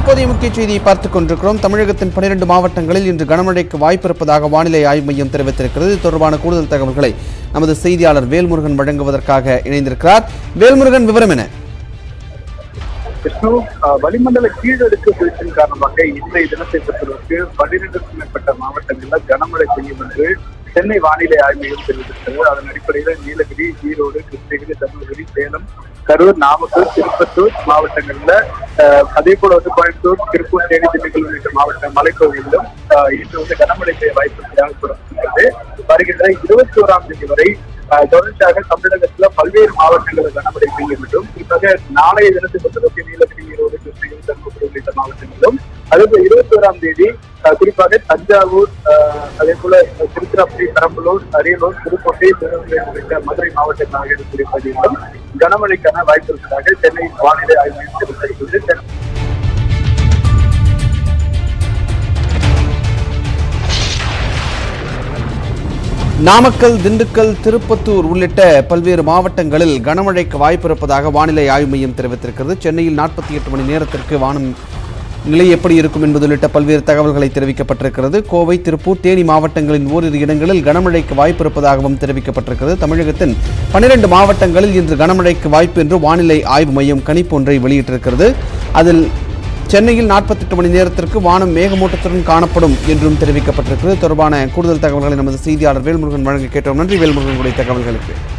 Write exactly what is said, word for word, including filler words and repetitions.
தற்போதைய முக்கிய செய்தியை பார்த்துக் கொண்டிருக்கிறோம். தமிழகத்தின் பனிரெண்டு மாவட்டங்களில் இன்று கனமழைக்கு வாய்ப்பு இருப்பதாக வானிலை ஆய்வு மையம் தெரிவித்திருக்கிறது. இது தொடர்பான கூடுதல் தகவல்களை நமது செய்தியாளர் வேல்முருகன் வழங்குவதற்காக இணைந்திருக்கிறார். வேல்முருகன், விவரம் என்ன? விஷ்ணு, வளிமண்டல கீழடுக்கு சுழற்சியின் காரணமாக இன்றைய தினத்தை பொறுத்தவரைக்கு பன்னிரண்டுக்கும் மேற்பட்ட மாவட்டங்களில் கனமழை பெய்யும் என்று சென்னை வானிலை ஆய்வு மையம் தெரிவித்திருக்கிறது. அதன் அடிப்படையில் நீலகிரி, ஈரோடு, கிருஷ்ணகிரி, தருமபுரி, சேலம், கரூர், நாமக்கல், திருப்பத்தூர் மாவட்டங்கள்ல அதே போல வந்து கோயம்புத்தூர், திருப்பூர், தேனி, திண்டுக்கல் உள்ளிட்ட மாவட்ட மலைப்பகுதிகளிலும் இன்று வந்து கனமழை பெய்ய வாய்ப்பு இருப்பதாக கூறப்படுகிறது. வருகின்ற இருபத்தி ஓராம் தேதி வரை தொடர்ச்சியாக தமிழகத்துல பல்வேறு மாவட்டங்களில் கனமழை பெய்யும் என்றும், குறிப்பாக நாளைய தினத்தை பொறுத்தவரைக்கு நீலகிரி, ஈரோடு, கிருஷ்ணகிரி, தருமபுரி உள்ளிட்ட மாவட்டங்களிலும், அதே இருபத்தி ஓராம் தேதி குறிப்பாக தஞ்சாவூர், அதே போல திருச்சிராப்பள்ளி, பெரம்பலூர், அரியலூர், புதுக்கோட்டை, திருநெல்வேலி உள்ளிட்ட மதுரை மாவட்ட நாகரிக பகுதிகளிலும் கனமழைக்கான வாய்ப்பு இருப்பதாக சென்னை வானிலை ஆய்வு மையம் தெரிவித்திருக்கிறது. நாமக்கல், திண்டுக்கல், திருப்பத்தூர் உள்ளிட்ட பல்வேறு மாவட்டங்களில் கனமழைக்கு வாய்ப்பு இருப்பதாக வானிலை ஆய்வு மையம் தெரிவித்திருக்கிறது. சென்னையில் நாற்பத்தி எட்டு மணி நேரத்திற்கு வானம் நிலை எப்படி இருக்கும் என்பது உள்ளிட்ட பல்வேறு தகவல்களை தெரிவிக்கப்பட்டிருக்கிறது. கோவை, திருப்பூர், தேனி மாவட்டங்களின் ஓரிரு இடங்களில் கனமழைக்கு வாய்ப்பு இருப்பதாகவும் தெரிவிக்கப்பட்டிருக்கிறது. தமிழகத்தின் பனிரெண்டு மாவட்டங்களில் இன்று கனமழைக்கு வாய்ப்பு என்று வானிலை ஆய்வு மையம் கணிப்பு ஒன்றை வெளியிட்டிருக்கிறது. அதில் சென்னையில் நாற்பத்தி எட்டு மணி நேரத்திற்கு வானம் மேகமூட்டத்துடன் காணப்படும் என்றும் தெரிவிக்கப்பட்டிருக்கிறது. தொடர்பான கூடுதல் தகவல்களை நமது செய்தியாளர் வேல்முருகன் வழங்க கேட்டோம். நன்றி வேல்முருகனுடைய தகவல்களுக்கு.